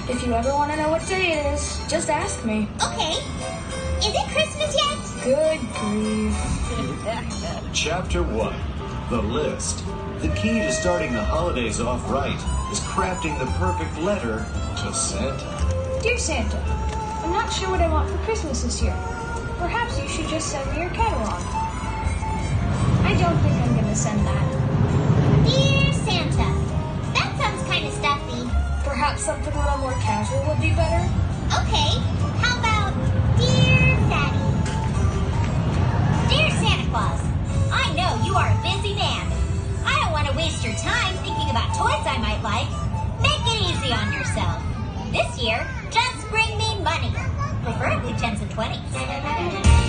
If you ever want to know what day it is, just ask me. Okay. Is it Christmas yet? Good grief. Chapter 1. The List. The key to starting the holidays off right is crafting the perfect letter to Santa. Dear Santa, I'm not sure what I want for Christmas this year. Perhaps you should just send me your catalog. I don't think I'm going to send that. Dear Santa. That sounds kind of stuffy. Perhaps something a little more casual would be better. Okay. How about Dear Daddy? Dear Santa Claus, I know you are a busy man. I don't want to waste your time thinking about toys I might like. Make it easy on yourself. This year, just bring me money. Preferably 10s and 20s.